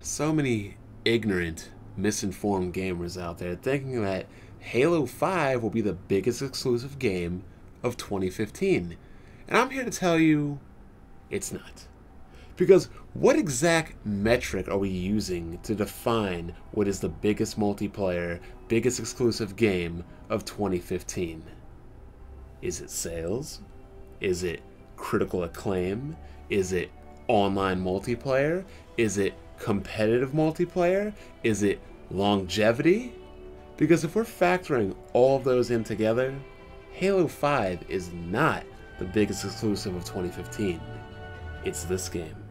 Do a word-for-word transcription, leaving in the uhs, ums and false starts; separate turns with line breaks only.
So many ignorant, misinformed gamers out there thinking that Halo five will be the biggest exclusive game of twenty fifteen. And I'm here to tell you it's not. Because what exact metric are we using to define what is the biggest multiplayer, biggest exclusive game of twenty fifteen? Is it sales? Is it critical acclaim? Is it online multiplayer? Is it competitive multiplayer? Is it longevity? Because if we're factoring all of those in together, Halo five is not the biggest exclusive of twenty fifteen. It's this game.